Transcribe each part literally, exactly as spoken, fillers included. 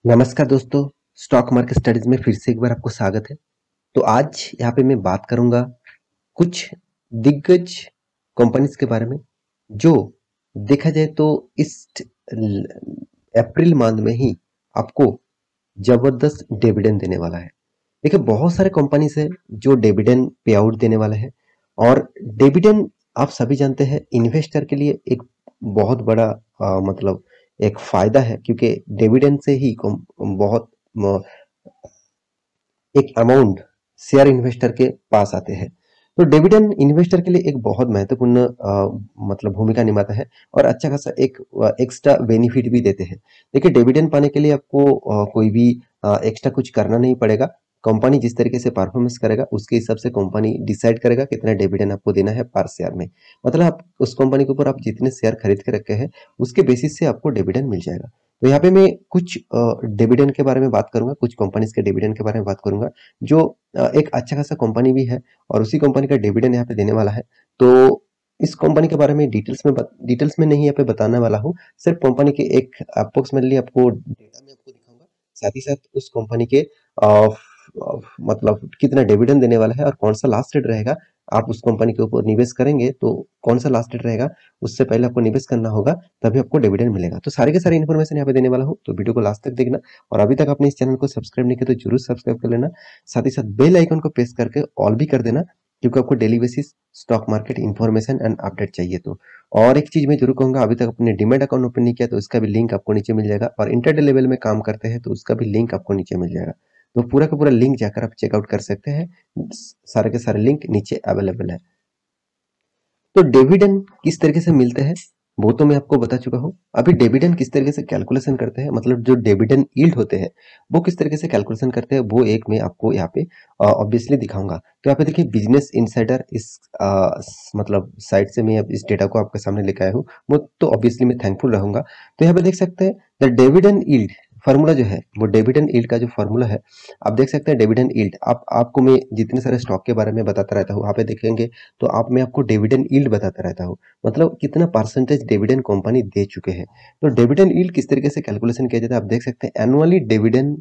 नमस्कार दोस्तों, stock market studies में फिर से एक बार आपको स्वागत है। तो आज यहाँ पे मैं बात करूंगा कुछ दिग्गज कंपनीज के बारे में जो देखा जाए तो इस ल- अप्रैल मंथ में ही आपको जबरदस्त डिविडेंड देने वाला है। देखिए बहुत सारे कंपनीज है जो डिविडेंड पे आउट देने वाले हैं और डिविडेंड आप सभी जानते हैं इन्वेस्टर के लिए एक बहुत बड़ा अ, मतलब एक फायदा है, क्योंकि डिविडेंड से ही कम- बहुत म, एक अमाउंट शेयर इन्वेस्टर के पास आते हैं। तो डिविडेंड इन्वेस्टर के लिए एक बहुत महत्वपूर्ण अ, मतलब भूमिका निभाता है और अच्छा खासा एक एक्स्ट्रा बेनिफिट भी देते हैं। देखिए डिविडेंड पाने के लिए आपको अ, कोई भी एक्स्ट्रा कुछ करना नहीं पड़ेगा। कंपनी जिस तरीके से परफॉर्मेंस करेगा उसके हिसाब से कंपनी डिसाइड करेगा कितना डिविडेंड आपको देना है पर शेयर में। मतलब आप उस कंपनी के ऊपर आप जितने शेयर खरीद के रखे हैं उसके बेसिस से आपको डिविडेंड मिल जाएगा। तो यहाँ पे मैं कुछ डिविडेंड के बारे में बात करूंगा, कुछ कंपनीज के डिविडेंड के बारे में बात करूंगा जो अ, एक अच्छा खासा कंपनी भी है और उसी कंपनी का डिविडेंड यहाँ पे देने वाला है। तो इस कंपनी के बारे में डिटेल्स में डिटेल्स में नहीं यहाँ पे बताने वाला हूँ, सिर्फ कंपनी के एक अप्रोक्सीमेटली आपको डेटा में आपको दिखाऊंगा। साथ ही साथ उस कंपनी के अ, अ, मतलब कितना डिविडेंड देने वाला है और कौन सा लास्ट डेट रहेगा। आप उस कंपनी के ऊपर निवेश करेंगे तो कौन सा लास्ट डेट रहेगा उससे पहले आपको निवेश करना होगा, तभी आपको डिविडेंड मिलेगा। तो सारे के सारे इन्फॉर्मेशन यहाँ पे देने वाला हूँ, तो वीडियो को लास्ट तक देखना। और अभी तक आपने इस चैनल को सब्सक्राइब नहीं किया तो जरूर सब्सक्राइब कर लेना। साथ ही साथ बेल आइकन को प्रेस करके ऑल भी कर देना, क्योंकि आपको daily basis stock market information and update चाहिए तो। और एक चीज मैं जरूर कहूंगा, अभी तक अपने डीमैट अकाउंट ओपन नहीं किया तो इसका भी लिंक आपको नीचे मिल जाएगा, और इंटरडे लेवल में काम करते हैं तो उसका भी लिंक आपको नीचे मिल जाएगा। तो पूरा का पूरा लिंक जाकर आप चेकआउट कर सकते हैं। सारे के सारे लिंक नीचे अवेलेबल है। तो डिविडेंड किस तरीके से मिलते हैं वो तो मैं आपको बता चुका हूँ। अभी डिविडेंड किस तरीके से कैलकुलेशन करते हैं, मतलब जो डिविडेंड यील्ड होते हैं वो किस तरीके से कैलकुलेशन करते हैं, वो एक मैं आपको यहाँ पे ऑब्वियसली दिखाऊंगा। तो यहाँ पे देखिए बिजनेस इनसाइडर इस अ, स- मतलब साइट से मैं अब इस डेटा को आपके सामने लेकर आया हूँ। वो तो ऑब्वियसली मैं थैंकफुल रहूंगा। तो यहाँ पे देख सकते हैं द डिविडेंड यील्ड फार्मूला जो है, वो डिविडेंड यील्ड का जो फार्मूला है आप देख सकते हैं। डिविडेंड यील्ड आप आपको मैं जितने सारे स्टॉक के बारे में बताता रहता हूँ, यहाँ पे देखेंगे तो आप मैं आपको डिविडेंड यील्ड बताता रहता हूँ, मतलब कितना परसेंटेज डिविडेंड कंपनी दे चुके हैं। तो डिविडेंड यील्ड किस तरीके से कैलकुलेशन किया जाता है आप देख सकते हैं। एनुअली डिविडेंड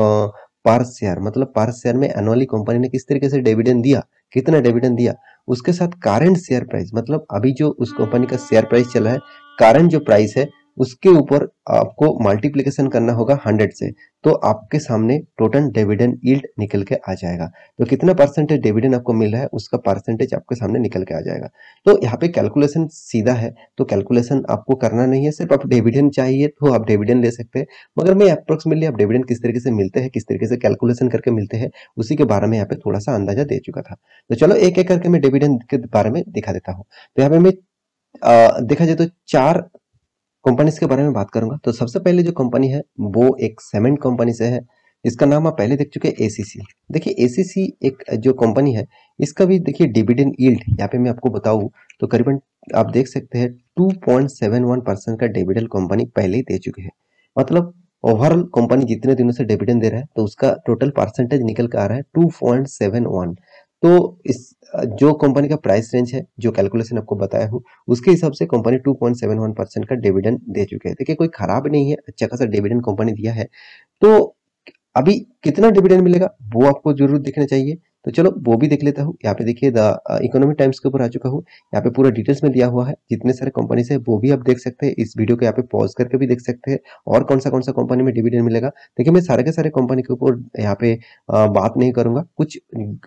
पर शेयर, मतलब पर शेयर में एनुअली कंपनी ने किस तरीके से डिविडेंड दिया, कितना डिविडेंड दिया, उसके साथ करंट शेयर प्राइस, मतलब अभी जो उस कंपनी का शेयर प्राइस चला है, करंट जो प्राइस है उसके ऊपर आपको मल्टीप्लिकेशन करना होगा हंड्रेड से। तो आपके सामने टोटल डिविडेंड यील्ड निकल के आ जाएगा। तो कितना परसेंटेज डिविडेंड आपको मिल रहा है उसका परसेंटेज आपके सामने निकल के आ जाएगा। तो यहाँ पे कैलकुलेशन सीधा है, तो कैलकुलेशन आपको करना नहीं है, सिर्फ आप डिविडेंड चाहिए तो आप डिविडेंड ले सकते हैं। मगर मैं अप्रोक्सीमेटली आप डिविडेंड किस तरीके से मिलते हैं, किस तरीके से कैलकुलेशन करके मिलते हैं, उसी के बारे में यहाँ पे थोड़ा सा अंदाजा दे चुका था। तो चलो एक एक करके मैं डिविडेंड के बारे में दिखा देता हूँ। तो यहाँ पे मैं अ, देखा जाए तो चार कंपनीज के बारे में बात करूंगा। तो सबसे पहले जो कंपनी है वो एक सीमेंट कंपनी से है, इसका नाम आप पहले देख चुके हैं एसीसी। देखिए एसीसी एक जो कंपनी है इसका भी देखिए डिविडेंड यील्ड यहाँ पे मैं आपको बताऊं तो करीबन आप देख सकते हैं two point seven one percent का डिविडेंड कंपनी पहले ही दे चुके हैं। मतलब ओवरऑल कंपनी जितने दिनों से डिविडेंड दे रहा है तो उसका टोटल परसेंटेज निकल कर आ रहा है टू पॉइंट सेवन वन। तो इस जो कंपनी का प्राइस रेंज है, जो कैलकुलेशन आपको बताया हूँ उसके हिसाब से company two point seven one percent का डिविडेंड दे चुके हैं। देखिए कोई खराब नहीं है, अच्छा खासा डिविडेंड कंपनी दिया है। तो अभी कितना डिविडेंड मिलेगा वो आपको जरूर देखना चाहिए। तो चलो वो भी देख लेता हूँ। यहाँ पे देखिए द इकोनॉमिक टाइम्स के ऊपर आ चुका हूँ, यहाँ पे पूरा डिटेल्स में दिया हुआ है जितने सारे कंपनी है वो भी आप देख सकते हैं। इस वीडियो को यहाँ पे पॉज करके भी देख सकते हैं और कौन सा कौन सा कंपनी में डिविडेंड मिलेगा। देखिए मैं सारे के सारे कंपनी के ऊपर यहाँ पे अ, बात नहीं करूंगा, कुछ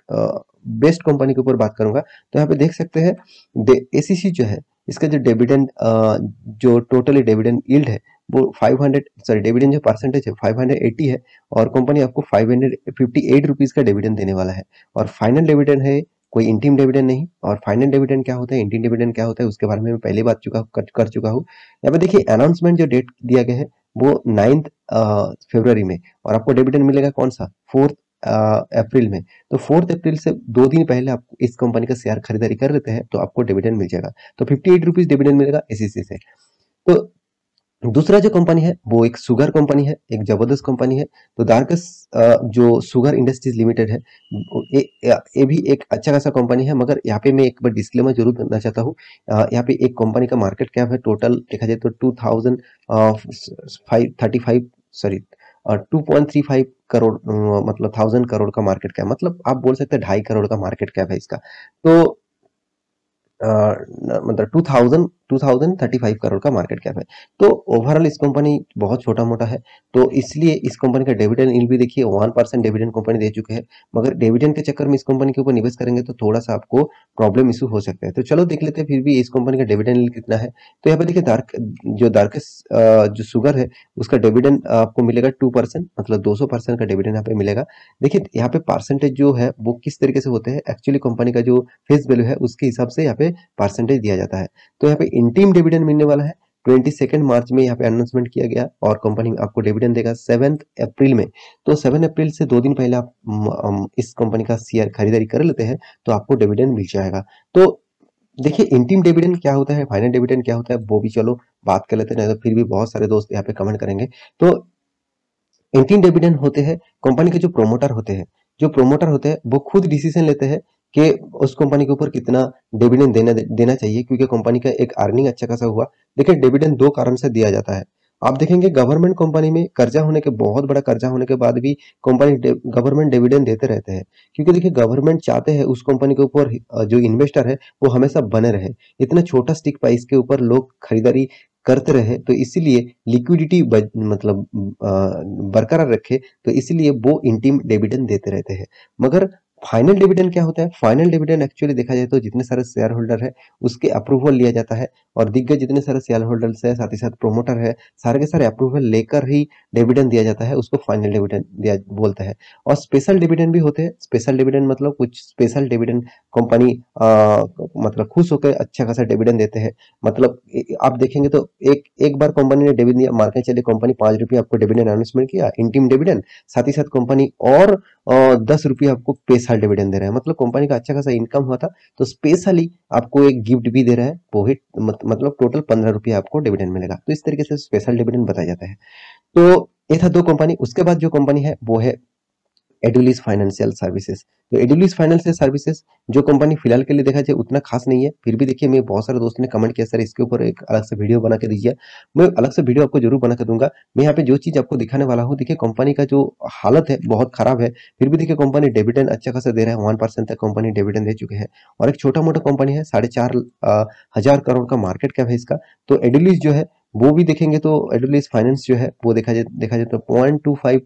बेस्ट कंपनी के ऊपर बात करूंगा। तो यहाँ पे देख सकते हैं एसीसी जो है इसका जो डिविडेंड जो टोटली डिविडेंड यील्ड है वो फाइव हंड्रेड सॉरी डिविडेंड जो परसेंटेज है फाइव हंड्रेड एटी है, और कंपनी आपको five hundred fifty eight rupees का डिविडेंड देने वाला है। और फाइनल डिविडेंड है, कोई इंटीम डिविडेंड नहीं। और फाइनल डिविडेंड क्या होता है, इंटीम डिविडेंड क्या होता है उसके बारे में मैं पहले बात चुका कर, कर चुका हूँ। यहाँ पे देखिए अनाउंसमेंट जो डेट दिया गया है वो नाइन्थ फरवरी में, और आपको डिविडेंड मिलेगा कौन सा, फोर्थ अप्रैल में। तो फोर्थ अप्रैल से दो दिन पहले आप इस कंपनी का शेयर खरीदारी कर लेते हैं तो आपको डिविडेंड मिल जाएगा। तो फिफ्टी एट रुपीज डिविडेंड मिलेगा एसीसी से। तो दूसरा जो कंपनी है वो एक शुगर कंपनी है, एक जबरदस्त कंपनी है। तो दारकस अ, जो शुगर इंडस्ट्रीज लिमिटेड है वो ये ये भी एक अच्छा खासा कंपनी है। मगर यहाँ पे मैं एक बार डिस्क्लेमर जरूर देना चाहता हूँ। अ, यहाँ पे एक कंपनी का मार्केट कैप है टोटल देखा जाए तो two thousand five thirty five sorry two point three five crore uh, मतलब थाउजेंड करोड़ का मार्केट कैप, मतलब आप बोल सकते हैं ढाई करोड़ का मार्केट कैप है इसका। तो अ, न मतलब two thousand two thousand thirty five crore का मार्केट कैप है। तो ओवरऑल इस कंपनी बहुत छोटा-मोटा है, तो इसलिए इस कंपनी का डिविडेंड यील्ड भी देखिए वन परसेंट डिविडेंड कंपनी दे चुके हैं। मगर डिविडेंड के चक्कर में इस कंपनी के ऊपर निवेश करेंगे तो थोड़ा-सा आपको प्रॉब्लम इश्यू हो सकता है। तो चलो देख लेते हैं फिर भी इस कंपनी का डिविडेंड यील्ड कितना है। तो यहाँ पे देखिए दार्क जो दार्केस अ, जो शुगर है उसका डिविडेंड आपको मिलेगा टू परसेंट, मतलब दो सौ परसेंट का डिविडेंड यहाँ पे मिलेगा। देखिए यहाँ पे परसेंटेज जो है वो किस तरीके से होते हैं, एक्चुअली कंपनी का जो फेस वैल्यू है उसके हिसाब से यहाँ पे परसेंटेज दिया जाता है। तो यहाँ पे इंटीम डिविडेंड मिलने वाला है ट्वेंटी सेकेंड मार्च में यहाँ पे अनाउंसमेंट किया गया और कंपनी आपको डिविडेंड देगा सेवन्थ अप्रैल में। तो सेवन अप्रैल से दो दिन पहले आप म, अम, इस कंपनी का शेयर खरीदारी कर लेते हैं तो आपको डिविडेंड मिल जाएगा। तो देखिए इंटीम डिविडेंड क्या होता है, फाइनल डिविडेंड क्या होता है, वो भी चलो बात कर लेते हैं, नहीं तो फिर भी बहुत सारे दोस्त यहाँ पे कमेंट करेंगे। तो इंटीम डिविडेंड होते हैं कंपनी के जो प्रोमोटर होते हैं, जो प्रोमोटर होते हैं वो खुद डिसीजन लेते हैं कि उस कंपनी के ऊपर कितना डिविडेंड देना देना चाहिए, क्योंकि कंपनी का एक अर्निंग अच्छा खासा हुआ। देखिए डिविडेंड दो कारण से दिया जाता है। आप देखेंगे गवर्नमेंट कंपनी में कर्जा होने के बहुत बड़ा कर्जा होने के बाद भी कंपनी गवर्नमेंट डिविडेंड देते रहते हैं, क्योंकि देखिए गवर्नमेंट चाहते हैं उस कंपनी के ऊपर अ, जो इन्वेस्टर है वो हमेशा बने रहे। इतना छोटा स्टिक प्राइस के ऊपर लोग खरीदारी करते रहे, तो इसीलिए लिक्विडिटी मतलब अ, बरकरार रखे, तो इसलिए वो इंटीम डिविडेंड देते रहते हैं। मगर फाइनल डिविडेंड क्या होता है, फाइनल डिविडेंड एक्चुअली देखा जाए तो जितने सारे शेयर होल्डर है उसके अप्रूवल लिया जाता है, और दिग्गज जितने सारे शेयर होल्डर्स है साथ ही साथ प्रोमोटर है, सारे के सारे अप्रूवल लेकर ही डिविडेंड दिया जाता है, उसको फाइनल डिविडेंड दिया बोलते हैं। और स्पेशल डिविडेंड भी होते हैं। स्पेशल डिविडेंड मतलब कुछ स्पेशल डिविडेंड कंपनी मतलब खुश होकर अच्छा खासा डिविडेंड देते हैं। मतलब ए- आप देखेंगे तो एक एक बार कंपनी ने डिविडेंड दिया, मान के चलिए कंपनी पांच रुपये आपको डिविडेंड अनाउंसमेंट किया इंटीम डिविडेंड, साथ ही साथ कंपनी और अ, दस रुपये आपको स्पेशल डिविडेंड दे रहा है, मतलब कंपनी का अच्छा खासा इनकम हुआ था तो स्पेशली आपको एक गिफ्ट भी दे रहा है, वो ही मत, मतलब टोटल पंद्रह रुपये आपको डिविडेंड मिलेगा। तो इस तरीके से स्पेशल डिविडेंड बताया जाता है। तो ये था दो कंपनी। उसके बाद जो कंपनी है वो है एडुलिस फाइनेंशियल सर्विसेज। तो एडुलिस फाइनेंशियल सर्विसेज जो कंपनी फिलहाल के लिए देखा जाए उतना खास नहीं है, फिर भी देखिए मैं बहुत सारे दोस्तों ने कमेंट किया सर इसके ऊपर एक अलग से वीडियो बना के दीजिए। मैं अलग से वीडियो आपको जरूर बना के दूंगा। मैं यहाँ पे जो चीज आपको दिखाने वाला हूँ, देखिए कंपनी का जो हालत है बहुत खराब है, फिर भी देखिए कंपनी डिविडेंड अच्छा खासा दे रहा है, वन परसेंट तक कंपनी डिविडेंड दे चुके हैं, और एक छोटा मोटा कंपनी है, साढ़े चार अ, हजार करोड़ का मार्केट कैप है इसका। तो एडुलिस जो है वो भी देखेंगे तो एडुलिस फाइनेंस जो है वो देखा जाए देखा जाए तो पॉइंट टू फाइव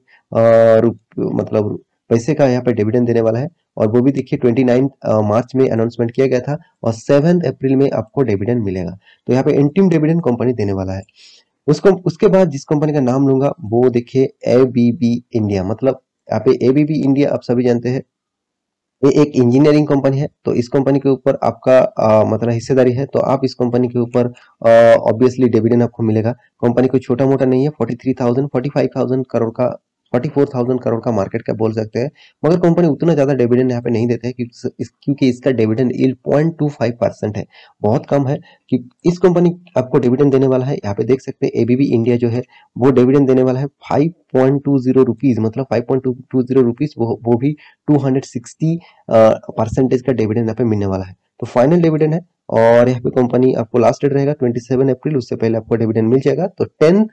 मतलब पैसे का यहाँ पे डिविडेंड देने वाला है, और वो भी देखिए ट्वेंटी नाइन मार्च में अनाउंसमेंट किया गया था, और सेवन्थ अप्रैल में आपको डिविडेंड मिलेगा। तो यहाँ पे इंटीम डिविडेंड कंपनी देने वाला है। उसको उसके बाद जिस कंपनी का नाम लूंगा वो देखिए एबीबी इंडिया। मतलब यहाँ पे एबीबी इंडिया आप सभी जानते हैं ये एक इंजीनियरिंग कंपनी है, तो इस कंपनी के ऊपर आपका अ, मतलब हिस्सेदारी है, तो आप इस कंपनी के ऊपर ऑब्वियसली डिविडेंड आपको मिलेगा। कंपनी कोई छोटा मोटा नहीं है, forty three thousand forty five thousand crore का फोर्टी फोर थाउजेंड करोड़ का मार्केट कैप बोल सकते हैं। मगर कंपनी उतना ज्यादा डिविडेंड यहाँ पे नहीं देते हैं, क्योंकि इस, क्योंकि इसका dividend yield point two five percent है, बहुत कम है। कि इस कंपनी आपको डिविडेंड देने वाला है, यहाँ पे देख सकते हैं एबीबी इंडिया जो है वो डिविडेंड देने वाला है five point two zero rupees, मतलब five point two zero rupees, वो वो भी टू हंड्रेड सिक्सटी परसेंटेज का डिविडेंड यहाँ पे मिलने वाला है। तो फाइनल डिविडेंड है, और यहाँ पे कंपनी आपको लास्ट डेट रहेगा ट्वेंटी सेवन अप्रैल, उससे पहले आपको डिविडेंड मिल जाएगा। तो टेंथ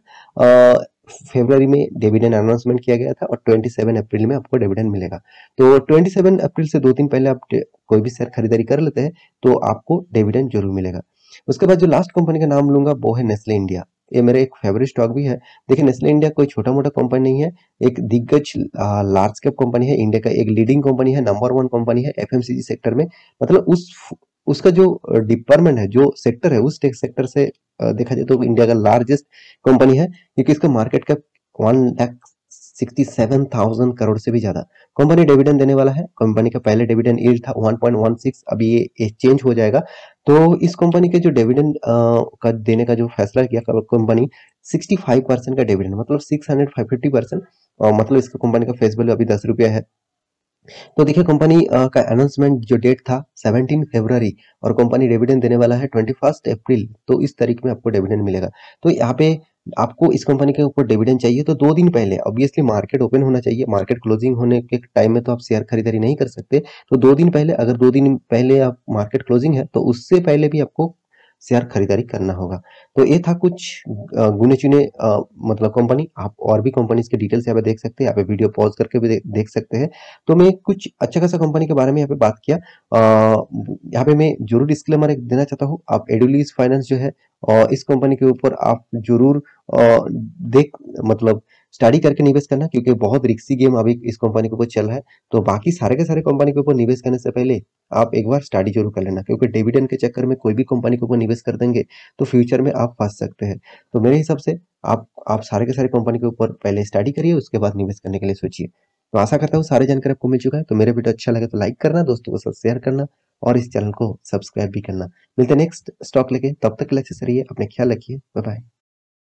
फरवरी में डिविडेंड अनाउंसमेंट किया गया था, और ट्वेंटी सेवन अप्रैल में आपको डिविडेंड मिलेगा। तो ट्वेंटी सेवन अप्रैल से दो दिन पहले आप डे- कोई भी शेयर खरीदारी कर लेते हैं तो आपको डिविडेंड जरूर मिलेगा। उसके बाद जो लास्ट कंपनी का नाम लूंगा वो है नेस्ले इंडिया। ये मेरे एक फेवरेट स्टॉक भी है। देखिए नेस्ले इंडिया कोई छोटा मोटा कंपनी नहीं है, एक दिग्गज लार्ज कैप कंपनी है, इंडिया का एक लीडिंग कंपनी है, नंबर वन कंपनी है एफएमसीजी सेक्टर में। मतलब उस उसका जो डिपार्टमेंट है, जो सेक्टर है, उस सेक्टर से अ, देखा जाए तो इंडिया का लार्जेस्ट कंपनी है, क्योंकि इसका market cap one lakh sixty seven thousand crore से भी ज्यादा। कंपनी डिविडेंड देने वाला है, कंपनी का पहले डिविडेंड यील्ड था वन पॉइंट वन सिक्स, अभी ये, ये चेंज हो जाएगा। तो इस कंपनी के जो डिविडेंड का देने का जो फैसला किया कंपनी, सिक्सटी फाइव परसेंट का डिविडेंड, मतलब सिक्स हंड्रेड फिफ्टी परसेंट, मतलब इसका कंपनी का फेस वैल्यू अभी दस रुपया है। तो देखिए कंपनी अ, का अनाउंसमेंट जो डेट था सेवनटीन फरवरी, और कंपनी डिविडेंड देने वाला है ट्वेंटी फर्स्ट अप्रैल, तो इस तारीख में आपको डिविडेंड मिलेगा। तो यहाँ पे आपको इस कंपनी के ऊपर डिविडेंड चाहिए तो दो दिन पहले ऑब्वियसली मार्केट ओपन होना चाहिए, मार्केट क्लोजिंग होने के टाइम में तो आप शेयर खरीदारी नहीं कर सकते। तो दो दिन पहले, अगर दो दिन पहले आप मार्केट क्लोजिंग है तो उससे पहले भी आपको शेयर खरीदारी करना होगा। तो ये था कुछ अ, गिने-चुने अ, मतलब कंपनी। आप और भी कंपनीज़ के डिटेल्स यहाँ पे देख सकते हैं, यहाँ पे वीडियो पॉज़ करके भी दे देख सकते हैं। तो मैं कुछ अच्छा खासा कंपनी के बारे में यहाँ पे बात किया। अ, यहाँ पे मैं ज़रूर डिस्क्लेमर एक देना चाहता हूँ, आप एडुलीज़ फाइनेंस जो है अ, इस कंपनी के ऊपर आप ज़रूर अ, देख मतलब स्टडी करके निवेश करना, क्योंकि बहुत रिस्की गेम अभी इस कंपनी के ऊपर चल रहा है। तो बाकी सारे के सारे कंपनी के ऊपर निवेश करने से पहले आप एक बार स्टडी ज़रूर कर लेना, क्योंकि डिविडेंड के चक्कर में कोई भी कंपनी के ऊपर निवेश कर देंगे तो फ्यूचर में आप फँस सकते हैं। तो मेरे हिसाब से आप आप सारे के सारे कंपनी के ऊपर पहले स्टडी करिए, उसके बाद निवेश करने के लिए सोचिए। तो आशा करता हूँ सारी जानकारी आपको मिल चुका है। तो मेरा वीडियो अच्छा लगे तो लाइक करना, दोस्तों के साथ शेयर करना और इस चैनल को सब्सक्राइब भी करना। मिलते हैं नेक्स्ट स्टॉक लेके, तब तक के लिए अच्छे से रहिए, अपने ख्याल रखिए। Bye bye.